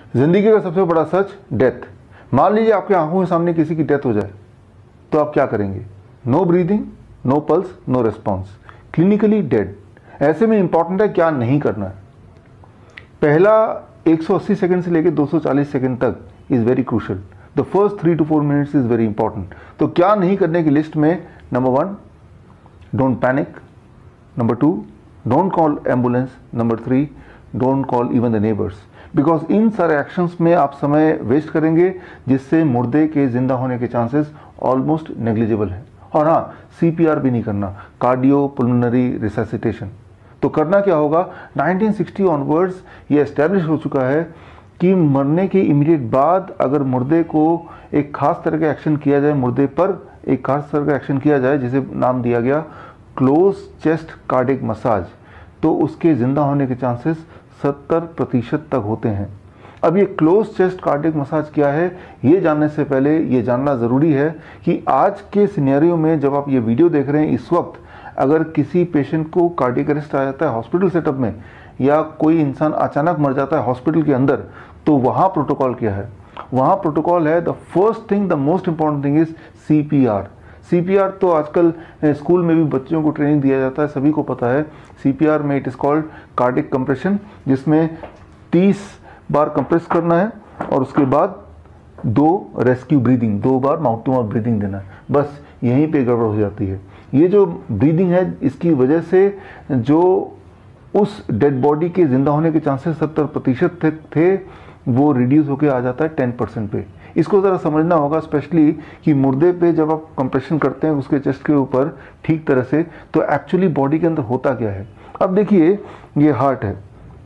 जिंदगी का सबसे बड़ा सच, डेथ। मान लीजिए आपके आंखों के सामने किसी की डेथ हो जाए तो आप क्या करेंगे? No breathing, no pulse, no response, clinically dead. ऐसे में इंपॉर्टेंट है क्या नहीं करना है। पहला 180 सेकंड से लेकर 240 सेकंड तक is very crucial. The first 3 to 4 minutes is very important. तो क्या नहीं करने की लिस्ट में, number 1, don't panic. Number 2, don't call ambulance. Number 3, don't call even the neighbours, because इन सारे एक्शंस में आप समय वेस्ट करेंगे जिससे मुर्दे के जिंदा होने के चांसेस ऑलमोस्ट नेग्लिजिबल हैं। और हाँ, CPR भी नहीं करना, कार्डियो पुल्मोनरी रिससिटेशन। तो करना क्या होगा? 1960 ऑनवर्ड्स ये एस्टेब्लिश हो चुका है कि मरने के इमीडिएट बाद अगर मुर्दे को एक खास तरह का एक्शन किया जाए, मुर्दे पर एक खास तरह का एक्शन किया जाए जिसे नाम दिया गया क्लोज चेस्ट कार्डियक मसाज, तो उसके जिंदा होने के चांसेस 70% तक होते हैं। अब ये क्लोज चेस्ट कार्डियक मसाज क्या है, ये जानने से पहले ये जानना ज़रूरी है कि आज के सिनेरियो में जब आप ये वीडियो देख रहे हैं, इस वक्त अगर किसी पेशेंट को कार्डियक अरेस्ट आ जाता है हॉस्पिटल सेटअप में, या कोई इंसान अचानक मर जाता है हॉस्पिटल के अंदर, तो वहाँ प्रोटोकॉल क्या है? वहाँ प्रोटोकॉल है, the first thing, the most important thing is CPR। CPR तो आजकल स्कूल में भी बच्चों को ट्रेनिंग दिया जाता है, सभी को पता है। CPR में it is called cardiac compression, जिसमें 30 बार कंप्रेस करना है और उसके बाद 2 रेस्क्यू ब्रीदिंग, 2 बार माउथ टू माउथ ब्रीदिंग देना है। बस यहीं पे गड़बड़ हो जाती है। ये जो ब्रीदिंग है, इसकी वजह से जो उस डेड बॉडी के जिंदा होने के चांसेस 70% थे वो रिड्यूस होके आ जाता है 10% पे। इसको ज़रा समझना होगा, स्पेशली कि मुर्दे पे जब आप कंप्रेशन करते हैं उसके चेस्ट के ऊपर ठीक तरह से, तो एक्चुअली बॉडी के अंदर होता क्या है। अब देखिए, ये हार्ट है।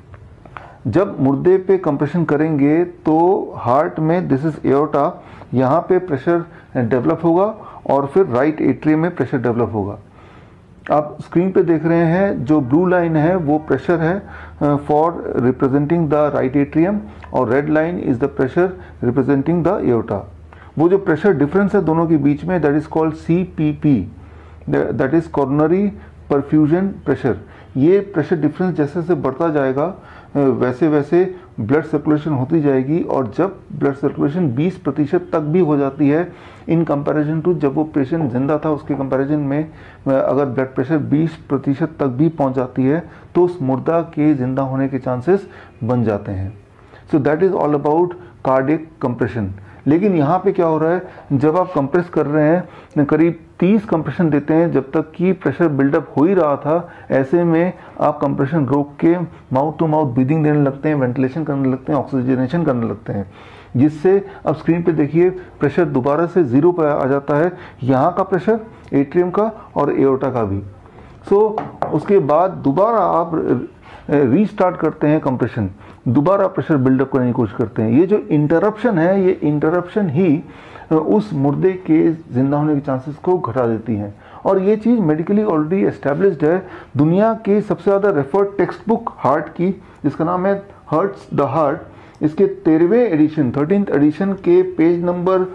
जब मुर्दे पे कंप्रेशन करेंगे तो हार्ट में, दिस इज एओर्टा, यहाँ पे प्रेशर डेवलप होगा और फिर राइट एट्रियम में प्रेशर डेवलप होगा। आप स्क्रीन पे देख रहे हैं जो ब्लू लाइन है वो प्रेशर है for representing the right atrium, और red line is the pressure representing the aorta. वो जो प्रेशर डिफरेंस है दोनों के बीच में, that is called CPP, that is coronary perfusion pressure. ये प्रेशर डिफरेंस जैसे जैसे बढ़ता जाएगा वैसे वैसे ब्लड सर्कुलेशन होती जाएगी, और जब ब्लड सर्कुलेशन 20% तक भी हो जाती है इन कंपैरिजन टू जब वो पेशेंट जिंदा था, उसके कंपैरिजन में अगर ब्लड प्रेशर 20% तक भी पहुंच जाती है तो उस मुर्दा के जिंदा होने के चांसेस बन जाते हैं। So that is all about cardiac compression. लेकिन यहाँ पे क्या हो रहा है, जब आप कंप्रेस कर रहे हैं, करीब 30 कंप्रेशन देते हैं जब तक कि प्रेशर बिल्डअप हो ही रहा था, ऐसे में आप कंप्रेशन रोक के माउथ टू माउथ ब्रीदिंग देने लगते हैं, वेंटिलेशन करने लगते हैं, ऑक्सीजनेशन करने लगते हैं, जिससे अब स्क्रीन पे देखिए प्रेशर दोबारा से 0 पर आ जाता है, यहाँ का प्रेशर, एट्रियम का और एओर्टा का भी। उसके बाद दोबारा आप रीस्टार्ट करते हैं कंप्रेशन, दोबारा प्रेशर बिल्डअप करने की कोशिश करते हैं। ये जो इंटरप्शन है, ये इंटरप्शन ही उस मुर्दे के जिंदा होने के चांसेस को घटा देती हैं, और ये चीज़ मेडिकली ऑलरेडी एस्टेब्लिश्ड है। दुनिया के सबसे ज़्यादा रेफर्ड टेक्स्ट बुक हार्ट की, जिसका नाम है हर्ट्स द हार्ट, इसके 13वें एडिशन, 13th एडिशन के पेज नंबर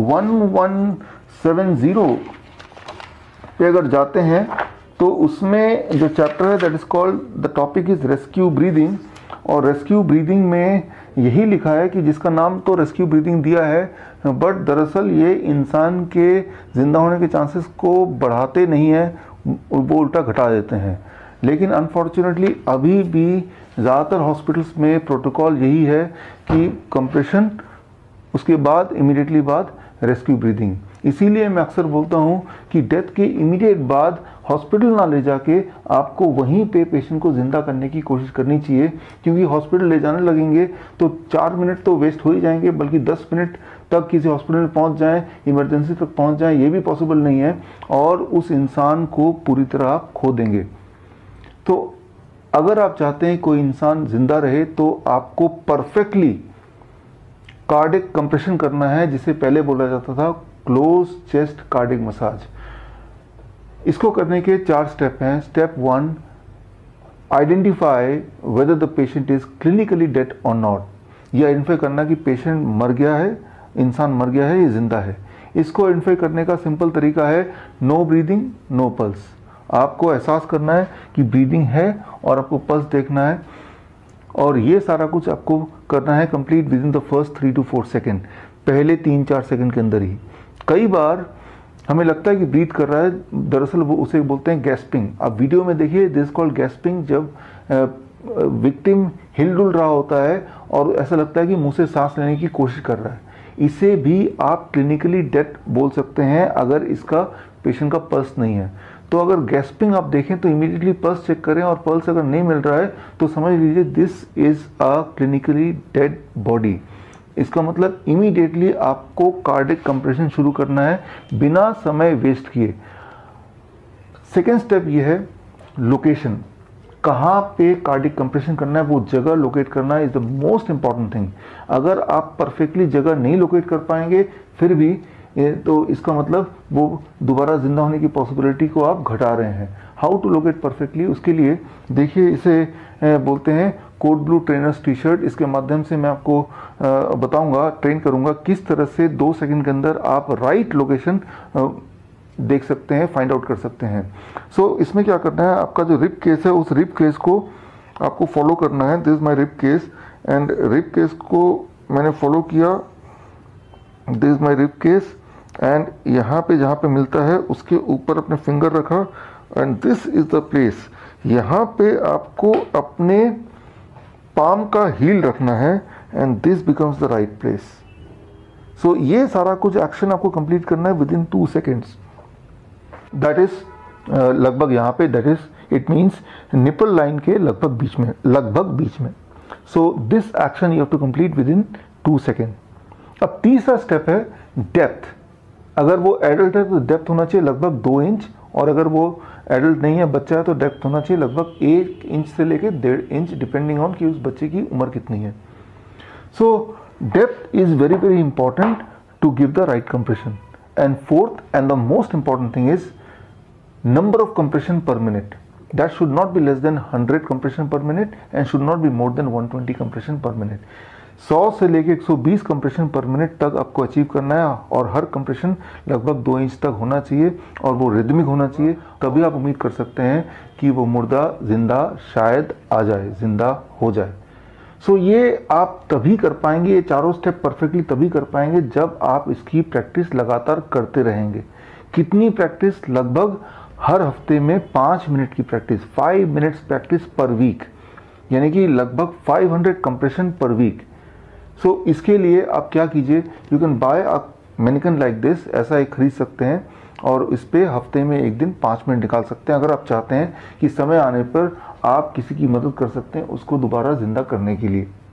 1170 पे अगर जाते हैं तो उसमें जो चैप्टर है that is called, the topic is rescue breathing, और रेस्क्यू ब्रीदिंग में यही लिखा है कि जिसका नाम तो रेस्क्यू ब्रीदिंग दिया है, बट दरअसल ये इंसान के जिंदा होने के चांसेस को बढ़ाते नहीं है, वो उल्टा घटा देते हैं। लेकिन अनफॉर्चुनेटली अभी भी ज़्यादातर हॉस्पिटल्स में प्रोटोकॉल यही है कि कंप्रेशन, उसके बाद इमीडिएटली बाद रेस्क्यू ब्रीदिंग। इसीलिए मैं अक्सर बोलता हूँ कि डेथ के इमीडिएट बाद हॉस्पिटल ना ले जाके आपको वहीं पे पेशेंट को ज़िंदा करने की कोशिश करनी चाहिए, क्योंकि हॉस्पिटल ले जाने लगेंगे तो 4 मिनट तो वेस्ट हो ही जाएंगे, बल्कि 10 मिनट तक किसी हॉस्पिटल में पहुँच जाएं, इमरजेंसी तक पहुँच जाएं, ये भी पॉसिबल नहीं है, और उस इंसान को पूरी तरह आप खो देंगे। तो अगर आप चाहते हैं कोई इंसान ज़िंदा रहे तो आपको परफेक्टली कार्डियक कंप्रेशन करना है, जिसे पहले बोला जाता था क्लोज चेस्ट कार्डियक मसाज। इसको करने के 4 स्टेप हैं। Step 1, identify whether the patient is clinically dead और नॉट। ये आइडेंटिफाई करना कि पेशेंट मर गया है, इंसान मर गया है, ये जिंदा है। इसको आइडेंटिफाई करने का सिंपल तरीका है नो ब्रीदिंग नो पल्स। आपको एहसास करना है कि ब्रीदिंग है और आपको पल्स देखना है। और ये सारा कुछ आपको करना है complete within the first 3 to 4 second, पहले 3-4 सेकेंड के अंदर ही। कई बार हमें लगता है कि ब्रीथ कर रहा है, दरअसल वो उसे बोलते हैं गैस्पिंग। आप वीडियो में देखिए, दिस कॉल्ड गैस्पिंग, जब विक्टिम हिलडुल रहा होता है और ऐसा लगता है कि मुंह से सांस लेने की कोशिश कर रहा है। इसे भी आप क्लिनिकली डेथ बोल सकते हैं अगर इसका पेशेंट का पल्स नहीं है। तो अगर गैस्पिंग आप देखें तो इमीडिएटली पल्स चेक करें, और पल्स अगर नहीं मिल रहा है तो समझ लीजिए this is a clinically dead body. इसका मतलब इमीडिएटली आपको कार्डिक कंप्रेशन शुरू करना है बिना समय वेस्ट किए। सेकेंड स्टेप ये है लोकेशन, कहाँ पे कार्डिक कंप्रेशन करना है, वो जगह लोकेट करना is the most important thing. अगर आप परफेक्टली जगह नहीं लोकेट कर पाएंगे फिर भी तो इसका मतलब वो दोबारा जिंदा होने की पॉसिबिलिटी को आप घटा रहे हैं। हाउ टू लोकेट परफेक्टली, उसके लिए देखिए इसे बोलते हैं code blue trainers T shirt. इसके माध्यम से मैं आपको बताऊंगा, ट्रेन करूंगा किस तरह से 2 सेकंड के अंदर आप राइट लोकेशन देख सकते हैं, फाइंड आउट कर सकते हैं। सो इसमें क्या करना है, आपका जो रिप केस है उस रिप केस को आपको फॉलो करना है। This is my rib cage, and rib cage को मैंने फॉलो किया। This is my rib cage, and यहाँ पे जहाँ पे मिलता है उसके ऊपर अपने फिंगर रखा, and this is the place. यहाँ पे आपको अपने पाम का हील रखना है, and this becomes the right place. So ये सारा कुछ एक्शन आपको कंप्लीट करना है within 2 seconds. That is लगभग यहाँ पे, that is it means nipple line के लगभग बीच में। So this action you have to complete within 2 second. अब तीसरा स्टेप है डेप्थ। अगर वो एडल्ट है तो डेप्थ होना चाहिए लगभग 2 इंच, और अगर वो एडल्ट नहीं है, बच्चा है, तो डेप्थ होना चाहिए लगभग 1 इंच से लेकर 1.5 इंच, डिपेंडिंग ऑन कि उस बच्चे की उम्र कितनी है। So depth is very very important to give the right compression. And fourth and the most important thing is number of compression per minute. That should not be less than 100 compression per minute and should not be more than 120 compression per minute. 100 से लेके 120 compression पर minute तक आपको achieve करना है, और हर compression लगभग 2 inch तक होना चाहिए और वो रिदमिक होना चाहिए। तभी आप उम्मीद कर सकते हैं कि वो मुर्दा जिंदा शायद आ जाए, जिंदा हो जाए। सो ये आप तभी कर पाएंगे, ये चारों स्टेप परफेक्टली तभी कर पाएंगे जब आप इसकी प्रैक्टिस लगातार करते रहेंगे। कितनी प्रैक्टिस? लगभग हर हफ्ते में 5 मिनट की practice, 5 minutes practice per week, यानी कि लगभग 500 कंप्रेशन पर वीक। सो इसके लिए आप क्या कीजिए, you can buy a manikin like this, ऐसा एक खरीद सकते हैं और इस पे हफ्ते में 1 दिन 5 मिनट निकाल सकते हैं। अगर आप चाहते हैं कि समय आने पर आप किसी की मदद कर सकते हैं उसको दोबारा जिंदा करने के लिए।